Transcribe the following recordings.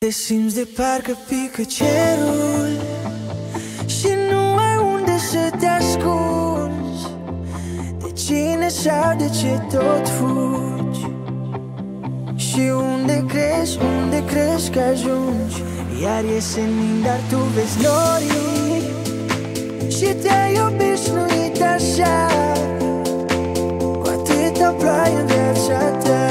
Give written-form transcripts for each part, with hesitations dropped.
Te simți de parcă pică cerul și nu ai unde să te ascunzi de cine sau de ce tot fugi. Și unde crezi că ajungi? Iar e senin, dar tu vezi norii și te-ai obișnuit așa, cu atâta ploaie în viața ta.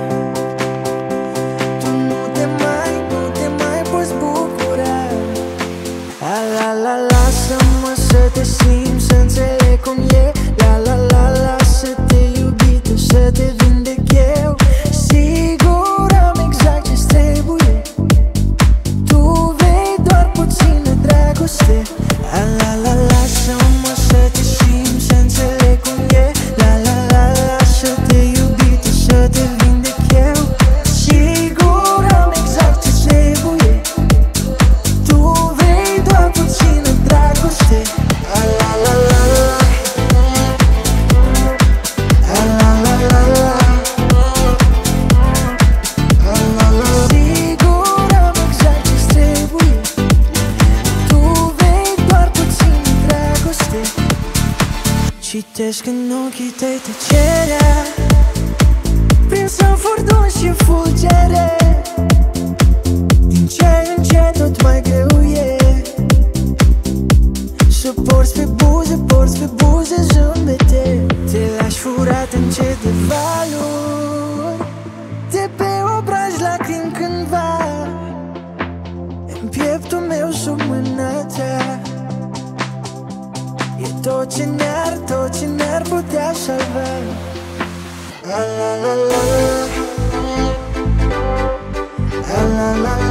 Tu nu te mai poți bucura. La, lasă-mă să te simt, să înțeleg cum e. La, lasă-te iubite, să te vindec eu. Sigur am exact ce-ți trebuie, tu vei doar puțină dragoste. La, lasă-mă să te simt, să înțeleg cum e. La, lasă-te iubite, să te vindec eu. Sigur am exact ce-ți trebuie, tu vei doar puțină dragoste. Citesc în ochii tăi tăcerea, prins în furdun și fulgere. Din ce în ce tot mai greu e să porți pe buze zâmbete. Te lași furat încet de valuri, de pe obraj lacrimi cândva, în pieptul meu sub mâna ta. E tot ce ne-ar putea salva. La, la, la, la. La, la, la, la.